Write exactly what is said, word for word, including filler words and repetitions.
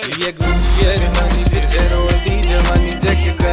ये गुच्ची है, मानी तेरे वाली जमानी जैकेट